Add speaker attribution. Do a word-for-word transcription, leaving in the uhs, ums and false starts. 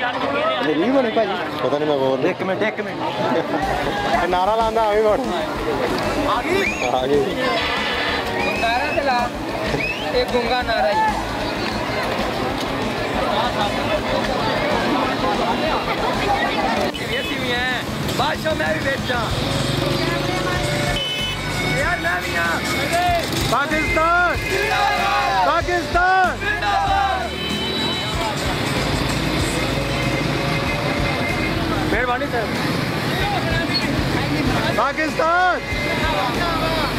Speaker 1: नहीं बने भाजी पता नहीं मैं बोल एक मिनट एक मिनट नारा लाना आ गई आ गई आ गई
Speaker 2: नारा चला एक गुंगा नारा ही बादशाह मैं भी बेचा यार मैं भी यहाँ
Speaker 1: पाकिस्तान पाकिस्तान मेहरबानी सर पाकिस्तान